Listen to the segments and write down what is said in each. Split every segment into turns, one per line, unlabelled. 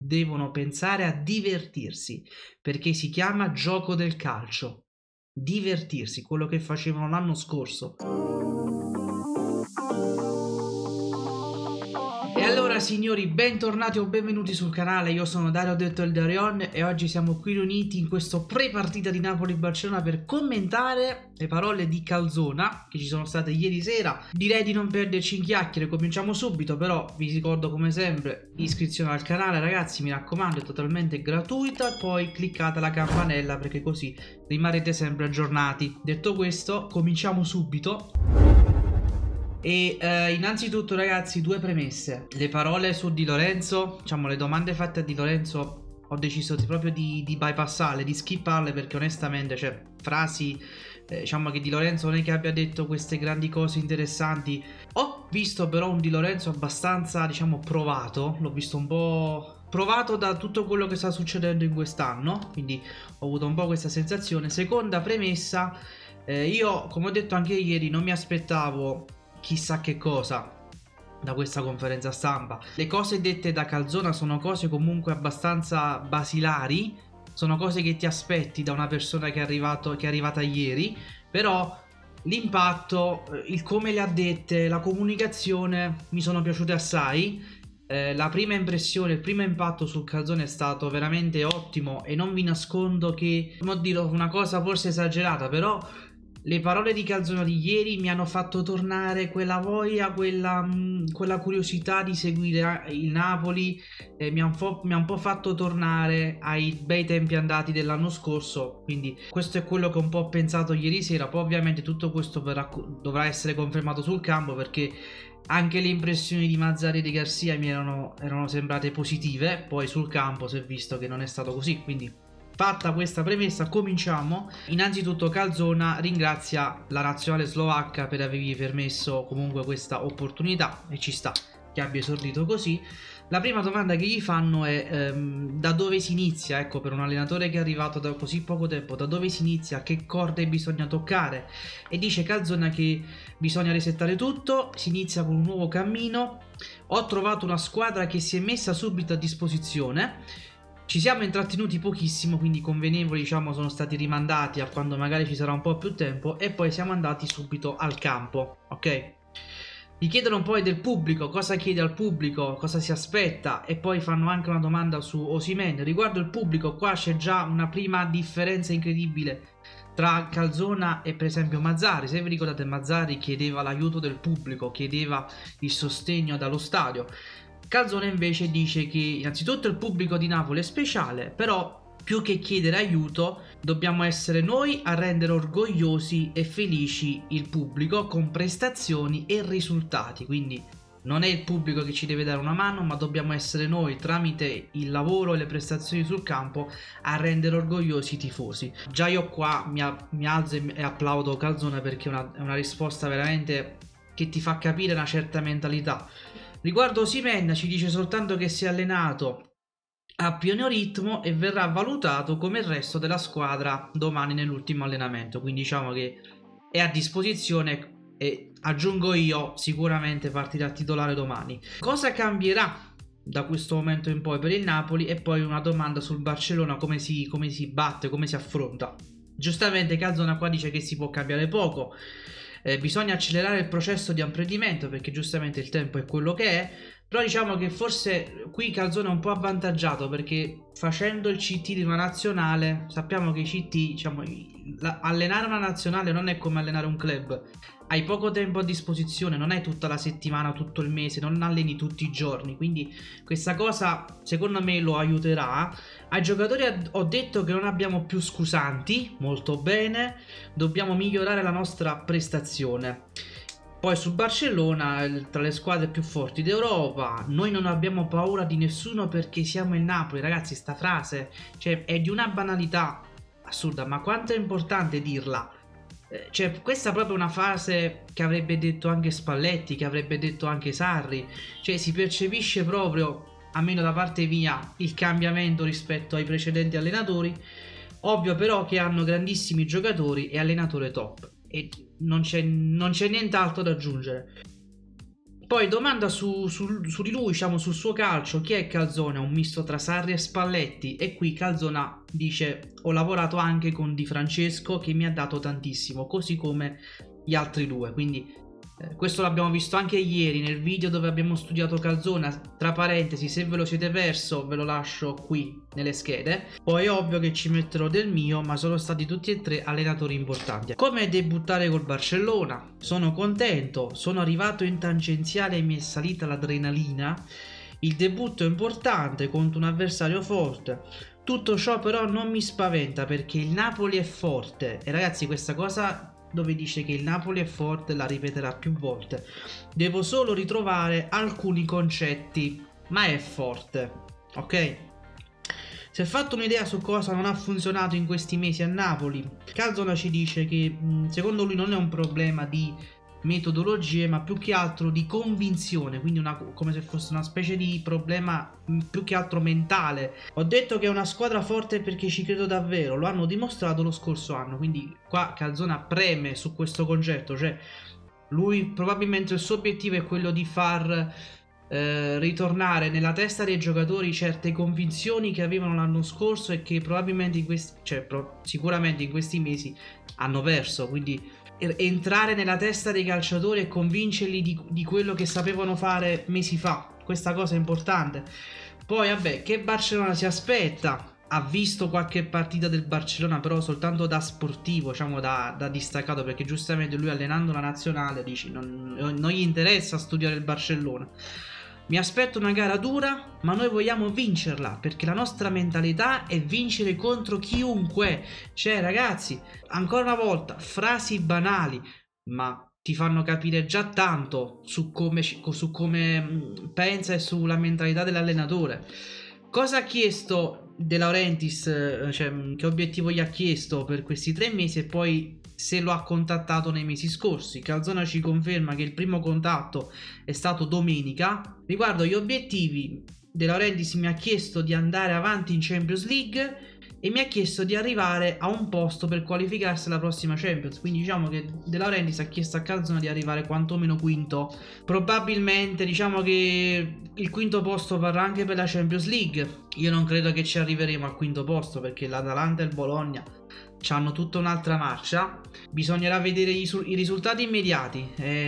devono pensare a divertirsi, perché si chiama gioco del calcio. Divertirsi, quello che facevano l'anno scorso. E allora signori, bentornati o benvenuti sul canale, io sono Dario detto il Darion e oggi siamo qui riuniti in questo pre-partita di Napoli-Barcellona per commentare le parole di Calzona che ci sono state ieri sera. Direi di non perderci in chiacchiere, cominciamo subito, però vi ricordo come sempre iscrizione al canale ragazzi, mi raccomando, è totalmente gratuita, poi cliccate la campanella perché così rimarrete sempre aggiornati. Detto questo, cominciamo subito. E innanzitutto ragazzi, due premesse. Le parole su Di Lorenzo, diciamo le domande fatte a Di Lorenzo, ho deciso proprio di bypassarle, di skipparle, perché onestamente, cioè, frasi, diciamo che Di Lorenzo non è che abbia detto queste grandi cose interessanti. Ho visto però un Di Lorenzo abbastanza, diciamo, provato, l'ho visto un po' provato da tutto quello che sta succedendo in quest'anno, quindi ho avuto un po' questa sensazione. Seconda premessa, io, come ho detto anche ieri, non mi aspettavo chissà che cosa da questa conferenza stampa. Le cose dette da Calzona sono cose comunque abbastanza basilari, sono cose che ti aspetti da una persona che è arrivata ieri, però l'impatto, il come le ha dette, la comunicazione mi sono piaciute assai. La prima impressione, il primo impatto sul Calzone è stato veramente ottimo e non vi nascondo che, come dirò, una cosa forse esagerata, però le parole di Calzona di ieri mi hanno fatto tornare quella voglia, quella curiosità di seguire il Napoli, mi ha un po' fatto tornare ai bei tempi andati dell'anno scorso, quindi questo è quello che un po' ho pensato ieri sera. Poi ovviamente tutto questo dovrà essere confermato sul campo, perché anche le impressioni di Mazzarri e di Garcia mi erano sembrate positive, poi sul campo si è visto che non è stato così, quindi fatta questa premessa cominciamo. Innanzitutto Calzona ringrazia la nazionale slovacca per avergli permesso comunque questa opportunità e ci sta che abbia esordito così. La prima domanda che gli fanno è da dove si inizia, ecco, per un allenatore che è arrivato da così poco tempo, da dove si inizia, che corde bisogna toccare, e dice Calzona che bisogna resettare tutto, si inizia con un nuovo cammino, ho trovato una squadra che si è messa subito a disposizione. Ci siamo intrattenuti pochissimo, quindi i convenevoli, diciamo, sono stati rimandati a quando magari ci sarà un po' più tempo, e poi siamo andati subito al campo, ok? Gli chiedono poi del pubblico, cosa chiede al pubblico, cosa si aspetta, e poi fanno anche una domanda su Osimhen. Riguardo il pubblico, qua c'è già una prima differenza incredibile tra Calzona e per esempio Mazzarri. Se vi ricordate, Mazzarri chiedeva l'aiuto del pubblico, chiedeva il sostegno dallo stadio. Calzona invece dice che innanzitutto il pubblico di Napoli è speciale, però più che chiedere aiuto dobbiamo essere noi a rendere orgogliosi e felici il pubblico con prestazioni e risultati. Quindi non è il pubblico che ci deve dare una mano, ma dobbiamo essere noi, tramite il lavoro e le prestazioni sul campo, a rendere orgogliosi i tifosi. Già io qua mi alzo e applaudo Calzona, perché è una risposta veramente che ti fa capire una certa mentalità. Riguardo Osimhen ci dice soltanto che si è allenato a pieno ritmo e verrà valutato come il resto della squadra domani nell'ultimo allenamento, quindi diciamo che è a disposizione e, aggiungo io, sicuramente partirà titolare domani. Cosa cambierà da questo momento in poi per il Napoli? E poi una domanda sul Barcellona, come si batte, come si affronta. Giustamente Calzona qua dice che si può cambiare poco. Bisogna accelerare il processo di apprendimento, perché giustamente il tempo è quello che è, però diciamo che forse qui Calzona è un po' avvantaggiato, perché facendo il CT di una nazionale, sappiamo che i CT, diciamo, allenare una nazionale non è come allenare un club, hai poco tempo a disposizione, non hai tutta la settimana, tutto il mese, non alleni tutti i giorni, quindi questa cosa secondo me lo aiuterà. Ai giocatori ho detto che non abbiamo più scusanti, molto bene, dobbiamo migliorare la nostra prestazione. Poi sul Barcellona, tra le squadre più forti d'Europa, noi non abbiamo paura di nessuno perché siamo il Napoli. Ragazzi, sta frase, cioè, è di una banalità assurda, ma quanto è importante dirla. Cioè, questa è proprio una frase che avrebbe detto anche Spalletti, che avrebbe detto anche Sarri. Cioè, si percepisce proprio, almeno da parte mia, il cambiamento rispetto ai precedenti allenatori. Ovvio però che hanno grandissimi giocatori e allenatore top, e non c'è nient'altro da aggiungere. Poi domanda su di lui, diciamo sul suo calcio, chi è Calzona? Un misto tra Sarri e Spalletti. E qui Calzona dice: ho lavorato anche con Di Francesco che mi ha dato tantissimo, così come gli altri due. Quindi questo l'abbiamo visto anche ieri nel video dove abbiamo studiato Calzona. Tra parentesi, se ve lo siete perso ve lo lascio qui nelle schede. Poi è ovvio che ci metterò del mio, ma sono stati tutti e tre allenatori importanti. Come debuttare col Barcellona? Sono contento, sono arrivato in tangenziale e mi è salita l'adrenalina. Il debutto è importante contro un avversario forte. Tutto ciò però non mi spaventa perché il Napoli è forte. E ragazzi, questa cosa dove dice che il Napoli è forte la ripeterà più volte. Devo solo ritrovare alcuni concetti, ma è forte, ok? Si è fatto un'idea su cosa non ha funzionato in questi mesi a Napoli. Calzona ci dice che secondo lui non è un problema di metodologie, ma più che altro di convinzione, quindi come se fosse una specie di problema più che altro mentale. Ho detto che è una squadra forte perché ci credo davvero, lo hanno dimostrato lo scorso anno, quindi qua Calzona preme su questo concetto, cioè lui probabilmente il suo obiettivo è quello di far ritornare nella testa dei giocatori certe convinzioni che avevano l'anno scorso e che probabilmente sicuramente in questi mesi hanno perso, quindi entrare nella testa dei calciatori e convincerli di quello che sapevano fare mesi fa. Questa cosa è importante. Poi vabbè, che Barcellona si aspetta? Ha visto qualche partita del Barcellona, però soltanto da sportivo, diciamo da distaccato, perché giustamente lui allenando la nazionale dici non gli interessa studiare il Barcellona. Mi aspetto una gara dura, ma noi vogliamo vincerla, perché la nostra mentalità è vincere contro chiunque. Cioè ragazzi, ancora una volta, frasi banali, ma ti fanno capire già tanto su come pensa e sulla mentalità dell'allenatore. Cosa ha chiesto De Laurentiis, cioè che obiettivo gli ha chiesto per questi 3 mesi e poi se lo ha contattato nei mesi scorsi. Calzona ci conferma che il primo contatto è stato domenica. Riguardo gli obiettivi, De Laurentiis mi ha chiesto di andare avanti in Champions League e mi ha chiesto di arrivare a un posto per qualificarsi alla prossima Champions. Quindi diciamo che De Laurentiis ha chiesto a Calzona di arrivare quantomeno quinto. Probabilmente diciamo che il quinto posto varrà anche per la Champions League. Io non credo che ci arriveremo al quinto posto perché l'Atalanta e il Bologna hanno tutta un'altra marcia. Bisognerà vedere i risultati immediati,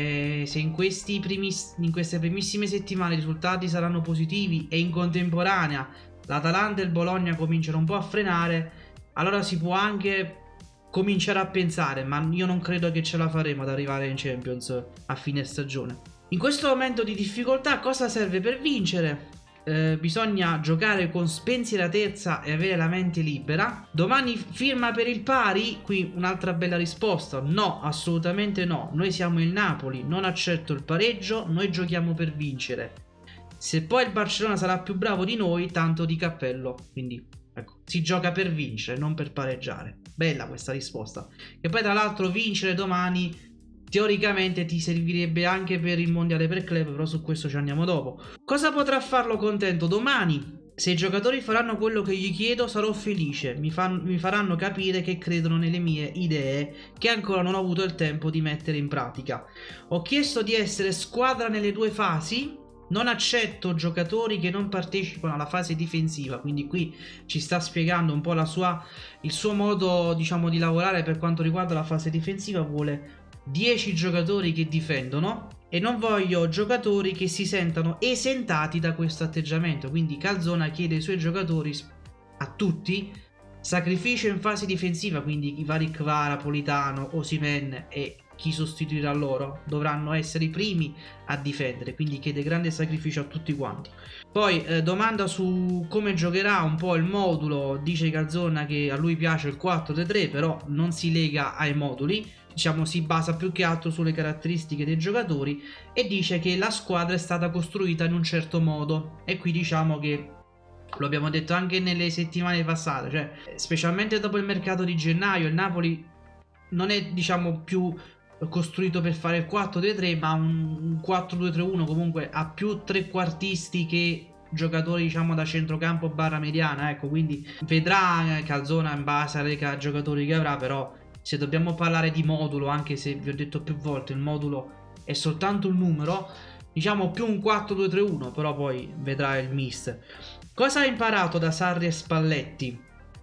se in queste primissime settimane i risultati saranno positivi e in contemporanea l'Atalanta e il Bologna cominciano un po' a frenare, allora si può anche cominciare a pensare, ma io non credo che ce la faremo ad arrivare in Champions a fine stagione. In questo momento di difficoltà cosa serve per vincere? Bisogna giocare con spensieratezza e avere la mente libera. Domani firma per il pari? Qui un'altra bella risposta: no, assolutamente no. Noi siamo il Napoli, non accetto il pareggio, noi giochiamo per vincere. Se poi il Barcellona sarà più bravo di noi, tanto di cappello. Quindi ecco, si gioca per vincere, non per pareggiare. Bella questa risposta. E poi tra l'altro vincere domani teoricamente ti servirebbe anche per il mondiale per club, però su questo ci andiamo dopo. Cosa potrà farlo contento domani? Se i giocatori faranno quello che gli chiedo sarò felice, mi faranno capire che credono nelle mie idee che ancora non ho avuto il tempo di mettere in pratica. Ho chiesto di essere squadra nelle 2 fasi, non accetto giocatori che non partecipano alla fase difensiva, quindi qui ci sta spiegando un po' il suo modo, diciamo, di lavorare per quanto riguarda la fase difensiva. Vuole 10 giocatori che difendono e non voglio giocatori che si sentano esentati da questo atteggiamento. Quindi Calzona chiede ai suoi giocatori, a tutti, sacrificio in fase difensiva, quindi i vari Kvara, Politano, Osimhen e chi sostituirà loro dovranno essere i primi a difendere, quindi chiede grande sacrificio a tutti quanti. Poi domanda su come giocherà un po' il modulo. Dice Calzona che a lui piace il 4-3-3, però non si lega ai moduli, diciamo si basa più che altro sulle caratteristiche dei giocatori, e dice che la squadra è stata costruita in un certo modo. E qui diciamo che lo abbiamo detto anche nelle settimane passate, cioè specialmente dopo il mercato di gennaio il Napoli non è, diciamo, più costruito per fare il 4-3-3, ma un 4-2-3-1, comunque ha più trequartisti che giocatori, diciamo, da centrocampo barra mediana, ecco. Quindi vedrà Calzona in base ai giocatori che avrà, però se dobbiamo parlare di modulo, anche se vi ho detto più volte il modulo è soltanto un numero, diciamo più un 4-2-3-1, però poi vedrà il mister. Cosa ha imparato da Sarri e Spalletti?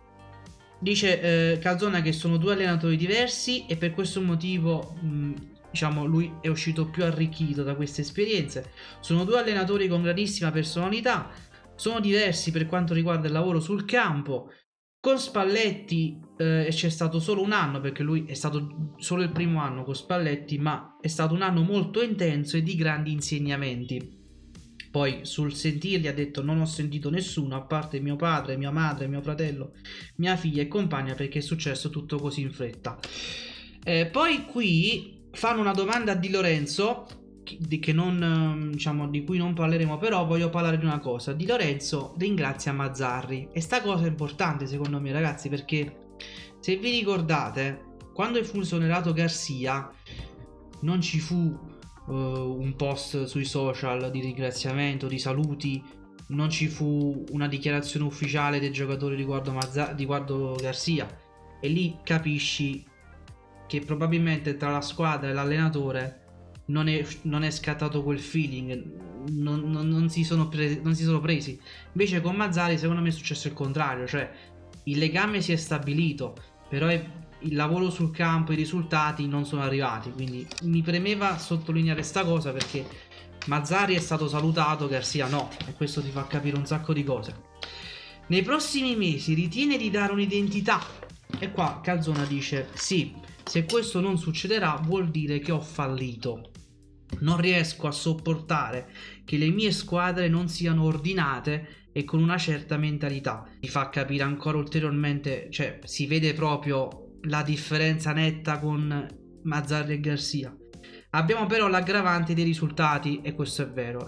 Dice Calzona che sono due allenatori diversi e per questo motivo diciamo lui è uscito più arricchito da queste esperienze. Sono due allenatori con grandissima personalità, sono diversi per quanto riguarda il lavoro sul campo. Con Spalletti c'è stato solo un anno, perché lui è stato solo il primo anno con Spalletti, ma è stato un anno molto intenso e di grandi insegnamenti. Poi sul sentirli ha detto: non ho sentito nessuno a parte mio padre, mia madre, mio fratello, mia figlia e compagna, perché è successo tutto così in fretta. Poi qui fanno una domanda a Di Lorenzo che non, diciamo, di cui non parleremo, però voglio parlare di una cosa. Di Lorenzo ringrazia Mazzarri e sta cosa è importante secondo me, ragazzi, perché se vi ricordate, quando fu esonerato Garcia non ci fu un post sui social di ringraziamento, di saluti, non ci fu una dichiarazione ufficiale del giocatore riguardo Garcia, e lì capisci che probabilmente tra la squadra e l'allenatore non è scattato quel feeling, non si sono presi. Invece con Mazzarri secondo me è successo il contrario, cioè il legame si è stabilito, però il lavoro sul campo, i risultati non sono arrivati, quindi mi premeva sottolineare sta cosa, perché Mazzarri è stato salutato, Garcia no, e questo ti fa capire un sacco di cose. Nei prossimi mesi ritiene di dare un'identità, e qua Calzona dice sì, se questo non succederà vuol dire che ho fallito. Non riesco a sopportare che le mie squadre non siano ordinate e con una certa mentalità. Ti fa capire ancora ulteriormente, cioè si vede proprio la differenza netta con Mazzarri e Garcia. Abbiamo però l'aggravante dei risultati, e questo è vero.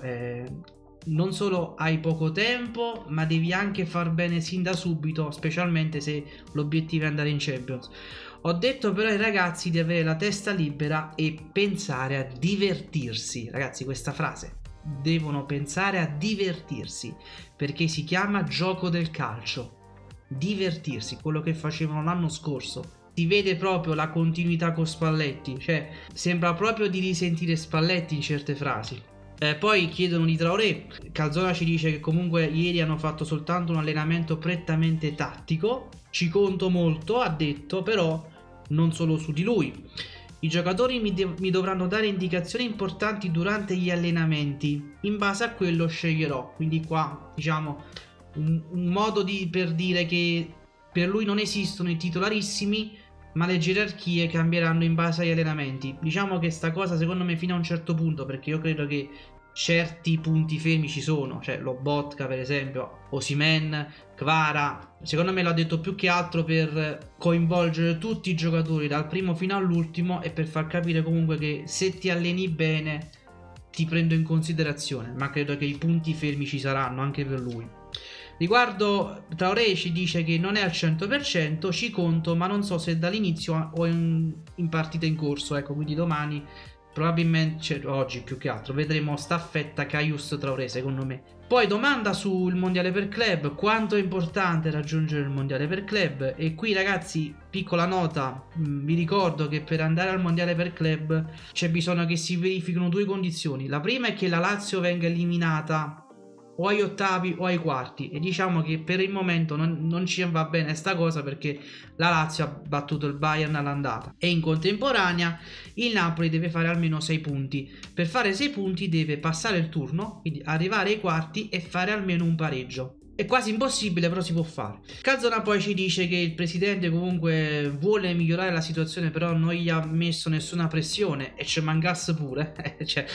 Non solo hai poco tempo, ma devi anche far bene sin da subito, specialmente se l'obiettivo è andare in Champions. Ho detto però ai ragazzi di avere la testa libera e pensare a divertirsi. Ragazzi, questa frase: devono pensare a divertirsi, perché si chiama gioco del calcio. Divertirsi, quello che facevano l'anno scorso. Si vede proprio la continuità con Spalletti, cioè sembra proprio di risentire Spalletti in certe frasi. Poi chiedono di Traoré. Calzona ci dice che comunque ieri hanno fatto soltanto un allenamento prettamente tattico. Ci conto molto, ha detto, però non solo su di lui. I giocatori mi dovranno dare indicazioni importanti durante gli allenamenti, in base a quello sceglierò. Quindi qua diciamo un modo per dire che per lui non esistono i titolarissimi, ma le gerarchie cambieranno in base agli allenamenti. Diciamo che sta cosa secondo me fino a un certo punto, perché io credo che certi punti fermi ci sono, cioè Lobotka per esempio, Osimhen, Kvara. Secondo me l'ha detto più che altro per coinvolgere tutti i giocatori dal primo fino all'ultimo e per far capire comunque che se ti alleni bene ti prendo in considerazione, ma credo che i punti fermi ci saranno anche per lui. Riguardo Traoré ci dice che non è al 100%, ci conto, ma non so se dall'inizio o in partita in corso, ecco, quindi domani probabilmente, cioè, oggi più che altro, vedremo staffetta Karius Traoré secondo me. Poi domanda sul mondiale per club, quanto è importante raggiungere il mondiale per club, e qui ragazzi piccola nota, vi ricordo che per andare al mondiale per club c'è bisogno che si verifichino due condizioni. La prima è che la Lazio venga eliminata o agli ottavi o ai quarti, e diciamo che per il momento non ci va bene sta cosa, perché la Lazio ha battuto il Bayern all'andata e in contemporanea il Napoli deve fare almeno 6 punti. Per fare 6 punti deve passare il turno, quindi arrivare ai quarti e fare almeno un pareggio. È quasi impossibile, però si può fare. Calzona poi ci dice che il presidente comunque vuole migliorare la situazione, però non gli ha messo nessuna pressione, e ci mancasse pure. Cioè,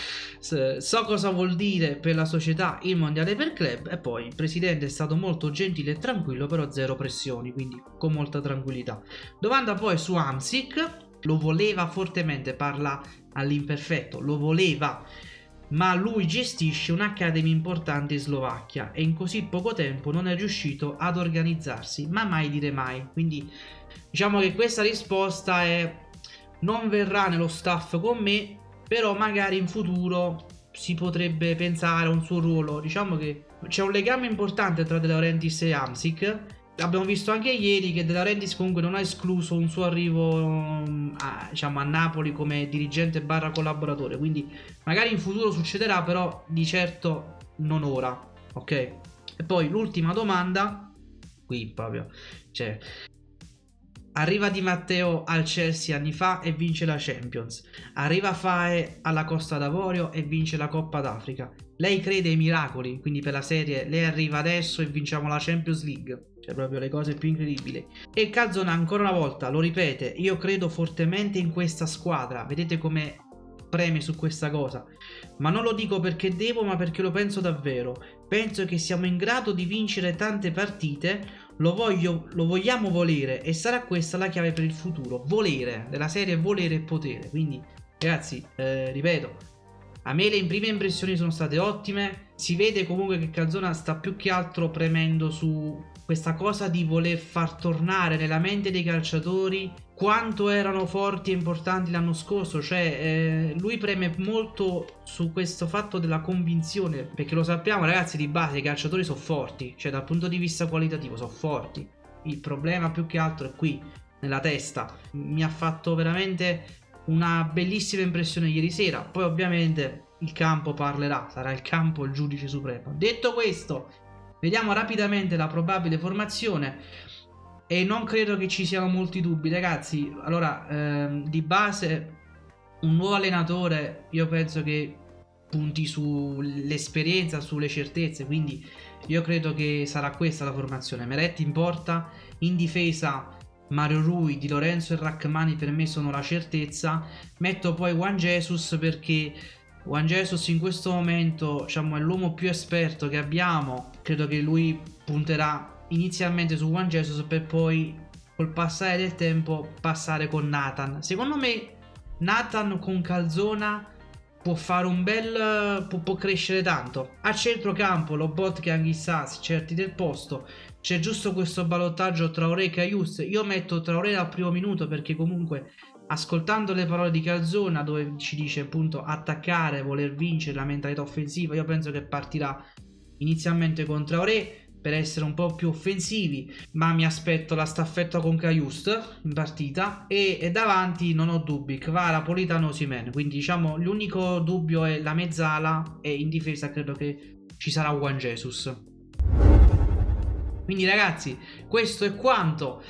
so cosa vuol dire per la società il mondiale per club. E poi il presidente è stato molto gentile e tranquillo, però zero pressioni, quindi con molta tranquillità. Domanda poi su Hamsik. Lo voleva fortemente, parla all'imperfetto, lo voleva, ma lui gestisce un'accademia importante in Slovacchia e in così poco tempo non è riuscito ad organizzarsi, ma mai dire mai. Quindi diciamo che questa risposta è: non verrà nello staff con me, però magari in futuro si potrebbe pensare a un suo ruolo. Diciamo che c'è un legame importante tra De Laurentiis e Hamsik, abbiamo visto anche ieri che De Laurentiis comunque non ha escluso un suo arrivo diciamo a Napoli come dirigente barra collaboratore, quindi magari in futuro succederà, però di certo non ora, ok? E poi l'ultima domanda, qui proprio, cioè, arriva Di Matteo al Chelsea anni fa e vince la Champions, arriva Fae alla Costa d'Avorio e vince la Coppa d'Africa. Lei crede ai miracoli, quindi per la serie lei arriva adesso e vinciamo la Champions League, cioè proprio le cose più incredibili. E Calzona ancora una volta lo ripete: io credo fortemente in questa squadra, vedete come preme su questa cosa, ma non lo dico perché devo, ma perché lo penso davvero. Penso che siamo in grado di vincere tante partite, lo vogliamo volere, e sarà questa la chiave per il futuro. Volere, della serie volere e potere. Quindi ragazzi, ripeto, a me le prime impressioni sono state ottime. Si vede comunque che Calzona sta più che altro premendo su questa cosa di voler far tornare nella mente dei calciatori quanto erano forti e importanti l'anno scorso. Cioè lui preme molto su questo fatto della convinzione, perché lo sappiamo ragazzi, di base i calciatori sono forti, cioè dal punto di vista qualitativo sono forti. Il problema più che altro è qui, nella testa. Mi ha fatto veramente una bellissima impressione ieri sera. Poi ovviamente il campo parlerà, sarà il campo il giudice supremo. Detto questo, vediamo rapidamente la probabile formazione e non credo che ci siano molti dubbi ragazzi. Allora, di base un nuovo allenatore io penso che punti sull'esperienza, sulle certezze, quindi io credo che sarà questa la formazione. Meret in porta, in difesa Mario Rui, Di Lorenzo e Rachmani per me sono la certezza. Metto poi Juan Jesus perché Juan Jesus in questo momento, diciamo, è l'uomo più esperto che abbiamo. Credo che lui punterà inizialmente su Juan Jesus per poi col passare del tempo passare con Nathan. Secondo me Nathan con Calzona può fare un bel può crescere tanto. A centrocampo Lobotka e Anguissa certi del posto. C'è giusto questo ballottaggio tra Traoré e Karius. Io metto Traoré al primo minuto perché comunque, ascoltando le parole di Calzona dove ci dice appunto attaccare, voler vincere, la mentalità offensiva, io penso che partirà inizialmente con Traoré per essere un po' più offensivi, ma mi aspetto la staffetta con Karius in partita e davanti non ho dubbi, Kvara, Politano, Osimhen. Quindi diciamo l'unico dubbio è la mezzala e in difesa credo che ci sarà Juan Jesus. Quindi ragazzi, questo è quanto.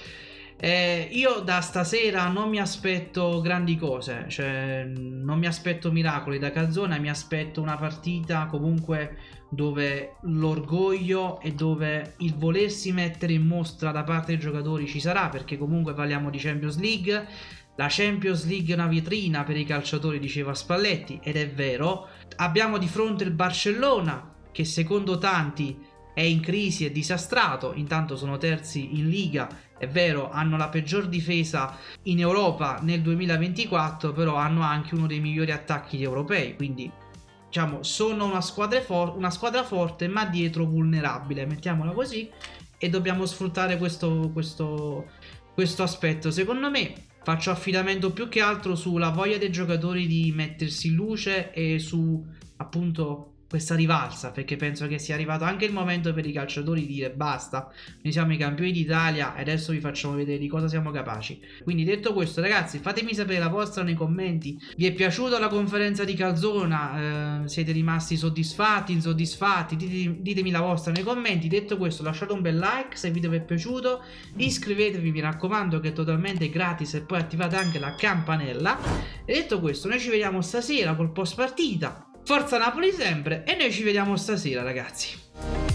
Io da stasera non mi aspetto grandi cose, cioè non mi aspetto miracoli da Calzona, mi aspetto una partita comunque dove l'orgoglio e dove il volersi mettere in mostra da parte dei giocatori ci sarà, perché comunque parliamo di Champions League. La Champions League è una vetrina per i calciatori, diceva Spalletti, ed è vero. Abbiamo di fronte il Barcellona che secondo tanti è in crisi, è disastrato, intanto sono terzi in Liga, è vero, hanno la peggior difesa in Europa nel 2024, però hanno anche uno dei migliori attacchi europei, quindi diciamo sono una squadra forte ma dietro vulnerabile, mettiamola così, e dobbiamo sfruttare questo aspetto. Secondo me faccio affidamento più che altro sulla voglia dei giocatori di mettersi in luce e su appunto questa rivalsa, perché penso che sia arrivato anche il momento per i calciatori di dire basta, noi siamo i campioni d'Italia e adesso vi facciamo vedere di cosa siamo capaci. Quindi detto questo ragazzi, fatemi sapere la vostra nei commenti. Vi è piaciuta la conferenza di Calzona? Siete rimasti soddisfatti, insoddisfatti? Ditemi la vostra nei commenti. Detto questo, lasciate un bel like se il video vi è piaciuto, iscrivetevi, mi raccomando, che è totalmente gratis, e poi attivate anche la campanella. E detto questo, noi ci vediamo stasera col post partita. Forza Napoli sempre, e noi ci vediamo stasera ragazzi.